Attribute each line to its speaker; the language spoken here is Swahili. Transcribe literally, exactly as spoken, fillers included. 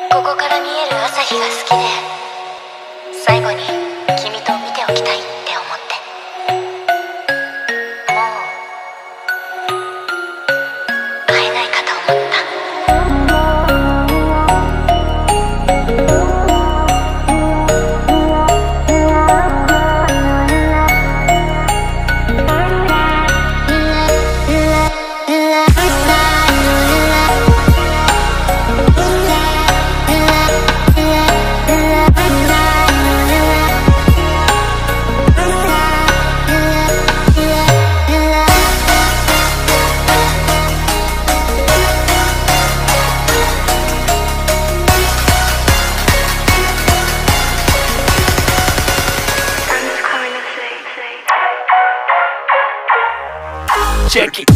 Speaker 1: ここから見える朝日が好きで、最後に君と見ておきたいって思って。もう会えないかと思った。
Speaker 2: Check it.